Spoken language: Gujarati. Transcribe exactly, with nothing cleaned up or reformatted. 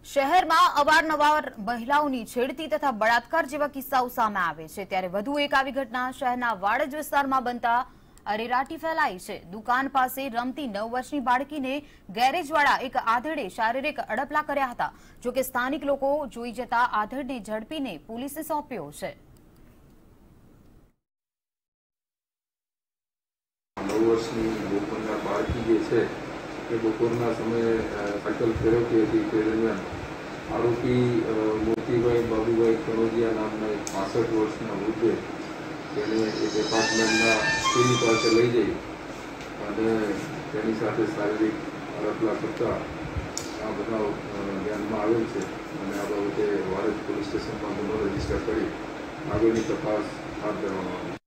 શહેરમાં અવારનવાર મહિલાઓની છેડતી તથા બળાત્કાર જેવા કિસ્સાઓ સામે આવે છે, ત્યારે વધુ એક આવી ઘટના શહેરના વાડજ વિસ્તારમાં બનતા અરેરાટી ફેલાઈ છે। દુકાન પાસે રમતી નવ વર્ષની બાળકીને ગેરેજવાળા એક આધેડે શારીરિક અડપલા કર્યા હતા। જોકે સ્થાનિક લોકો જોઈ જતા આધેડને ઝડપીને પોલીસે સોંપ્યો છે। નવ વર્ષની બપોરના બાળકી જે છે એ બપોરના સમયે સાયકલ ફેરવતી હતી તે દરમિયાન આરોપી મોતીભાઈ બાબુભાઈ કનોજિયા નામના એક પાસઠ વર્ષના વૃદ્ધે તેને એક એપાર્ટમેન્ટના સીડી પાસે લઈ જઈ અને તેની સાથે શારીરિક અડપલા કરતા આ બનાવ ધ્યાનમાં આવેલ છે અને આ બાબતે વાડજ પોલીસ સ્ટેશનમાં ગુનો રજીસ્ટર કરી આગળની તપાસ હાથ ધરવામાં આવી છે।